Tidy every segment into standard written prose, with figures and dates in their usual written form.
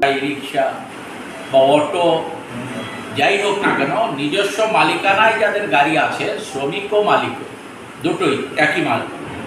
রিক্সা বা অটো যাই হোক না কেন, নিজস্ব মালিকানায় যাদের গাড়ি আছে, শ্রমিক ও মালিক দুটোই একই মানুষ,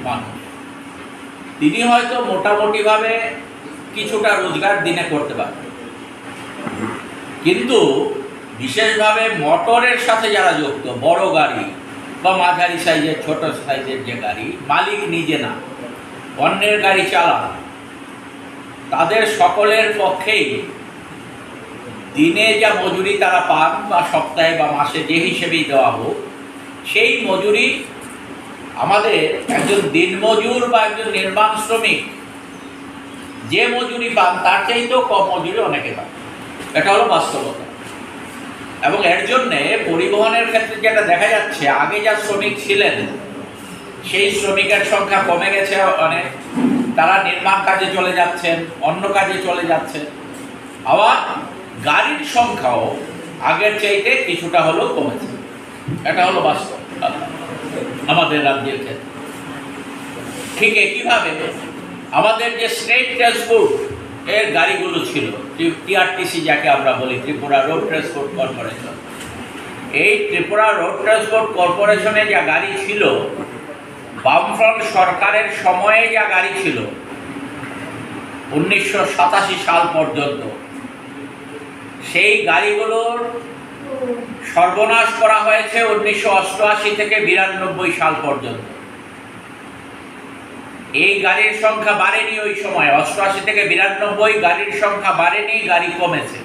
তিনি হয়তো মোটামুটিভাবে কিছুটা রোজগার দিনে করতে পারবেন, কিন্তু বিশেষভাবে মোটরের সাথে যারা যুক্ত, বড় গাড়ি বা মাঝারি সাইজের ছোট সাইজের যে গাড়ি, মালিক নিজে না, অন্যের গাড়ি চালান, তাদের সকলের পক্ষেই দিনে যা মজুরি তারা পান বা সপ্তাহে বা মাসে যে হিসেবেই দেওয়া হোক, সেই মজুরি আমাদের একজন দিনমজুর বা একজন নির্মাণ শ্রমিক যে মজুরি পান তার চাইতেও কম মজুরি অনেকে পান। এটা হলো বাস্তবতা। এবং এর জন্যে পরিবহনের ক্ষেত্রে যেটা দেখা যাচ্ছে, আগে যা শ্রমিক ছিলেন সেই শ্রমিকের সংখ্যা কমে গেছে অনেক, তারা নির্মাণ কাজে চলে যাচ্ছেন, অন্য কাজে চলে যাচ্ছেন। আবার গাড়ির সংখ্যাও আগের চাইতে কিছুটা হলেও কমেছে। এটা হলো বাস্তব আমাদের রাজ্যের ক্ষেত্রে। ঠিক একইভাবে আমাদের যে স্টেট ট্রান্সপোর্ট এর গাড়িগুলো ছিল, টিআরটিসি যাকে আমরা বলি, ত্রিপুরা রোড ট্রান্সপোর্ট কর্পোরেশন, এই ত্রিপুরা রোড ট্রান্সপোর্ট কর্পোরেশনে যা গাড়ি ছিল, বামফ্রন্ট সরকারের সময়ে যা গাড়ি ছিল 1987 সাল পর্যন্ত, সেই গাড়িগুলোর সর্বনাশ করা হয়েছে 1988 থেকে 92 সাল পর্যন্ত। এই গাড়ির সংখ্যা বাড়েনি ওই সময়, 88 থেকে 92 গাড়ির সংখ্যা বাড়েনি, গাড়ি কমেছে।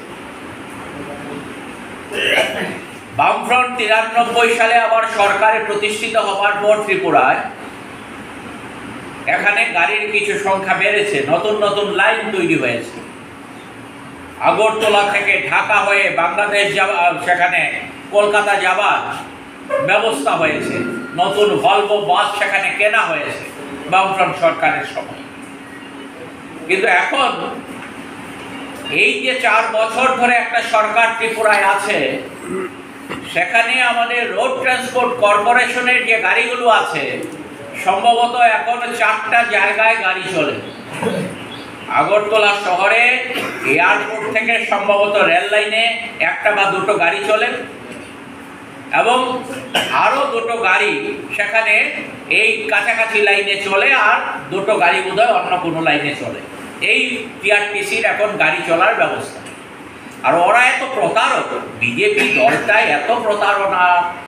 বামফ্রন্ট 93 সালে আবার সরকারে প্রতিষ্ঠিত হওয়ার পর ত্রিপুরায় এখানে গাড়ির কিছু সংখ্যা বেড়েছে, নতুন নতুন লাইন তৈরি হয়েছে। আগরতলা থেকে ঢাকা হয়ে বাংলাদেশ যাওয়া, সেখানে কলকাতা যাওয়ার ব্যবস্থা হয়েছে, নতুন ভলভো বাস সেখানে কেনা হয়েছে বামফ্রন্ট সরকারের সময়। কিন্তু এখন এই যে 4 বছর ধরে একটা সরকার ত্রিপুরায় আছে, সেখানে আমাদের রোড ট্রান্সপোর্ট কর্পোরেশনের যে গাড়িগুলো আছে, সম্ভবত এখন 4টা জায়গায় গাড়ি চলে। আগরতলা শহরে এয়ারপোর্ট থেকে সম্ভবত রেল লাইনে 1টা বা 2টো গাড়ি চলে, এবং আরও 2টো গাড়ি সেখানে এই কাছাকাছি লাইনে চলে, আর 2টো গাড়ি বোধহয় অন্য কোনো লাইনে চলে। এই টিআরটিসির এখন গাড়ি চলার ব্যবস্থা। আর ওরা এত প্রতারক, বিজেপি দলটায় এত প্রতারণা